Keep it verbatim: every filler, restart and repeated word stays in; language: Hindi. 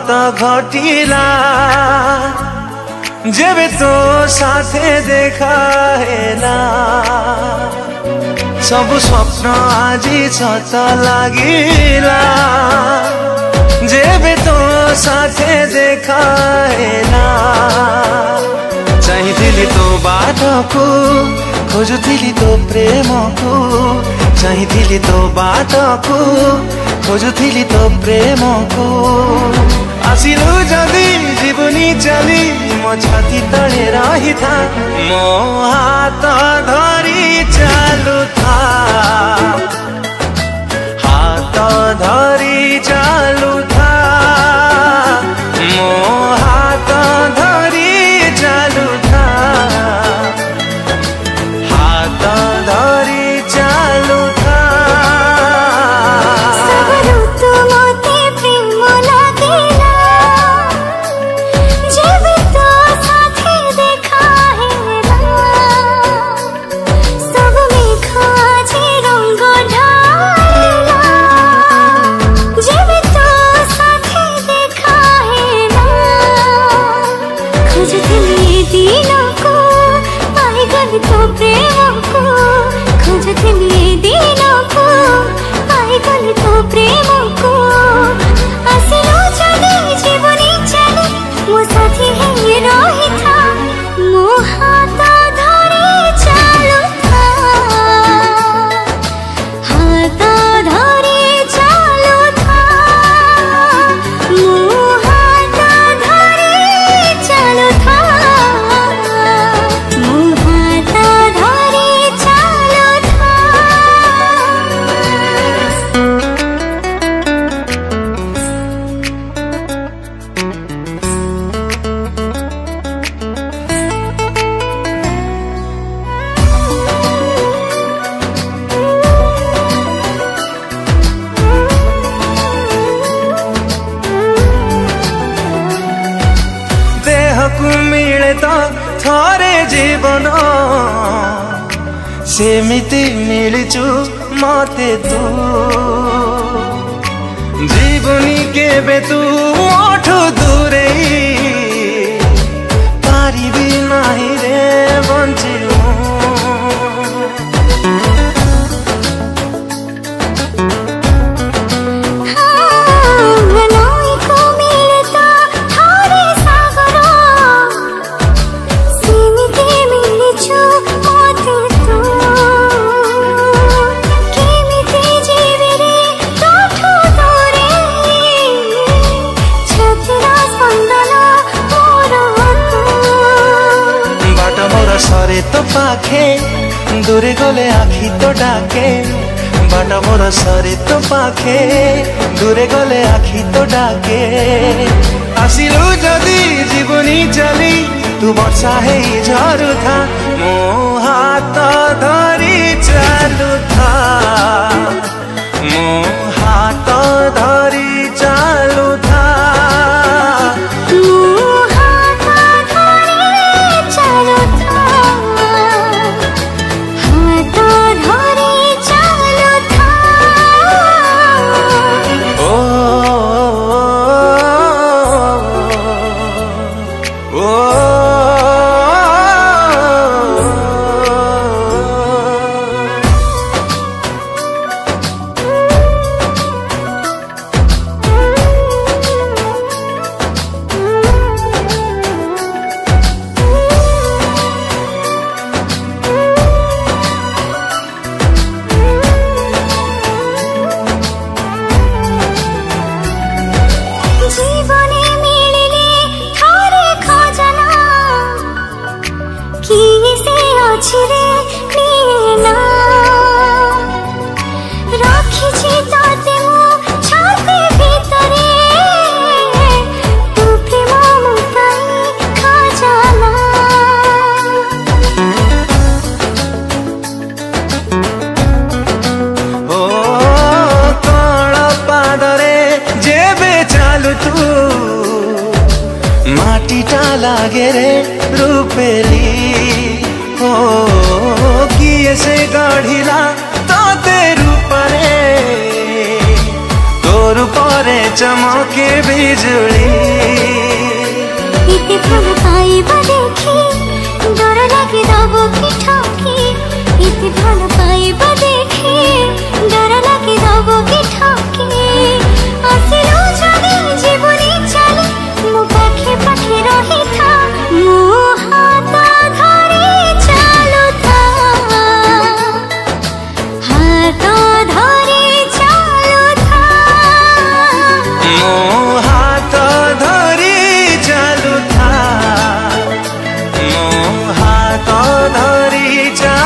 हाथ घटिला जेबे तो साथे देखा हेला सब स्वप्न आजी सत लागिला जेबे तो साथे देखा हेला चाहिथिली तो बाटको खोजुथिली तो प्रेम को चाहिथिली तो बाटको खोजुथिली तो प्रेम को आसिलु जदि जीवनी चली मो छाती तले रही था मो हाथ धरी चालू था हाथ धरी चालू था मो हाथ धरी चालू था हाथ धरी चालू था तो प्रेम को खोजुथिली दिनों को पाई गली तो प्रेम को आसिलु जदि जीवनी चली मो साथी है रही था मो हाथ धरी चालू था हाथ धरी चालू था मो हाथ धरी चालू था मो मिले तो थोरे जीवन सेमिति मिलचु मते तू जीवनी केबे तू मोठो दूरे पारिबी नाही रे बंचिनु सरे तो पाखे दूरे गले आखी तो डाके बाट मोर सरे तो पाखे दूरे गले आखी तो डाके आसिलु जदि जीवनी चली तू वर्षा है झरू था मो हाथ धरी चालू था मो हाथ धरी चालू था माटीटा लागे रे रूपेली हो किए से गढ़िला तोते रूपरे तोर तुर परे चमके बिजुली इते फल पाइबा देखी डर लागे दब कि ठकी इते फल पाइबा देखी डर लागे दब कि ठकी आसिलो जदी जीवनी चले मो पाखे पाखे रही था मो हाथ धरे चालू था हाथ धरे चालू था मो हाथ धरी चालू था मो हाथ धरी चालू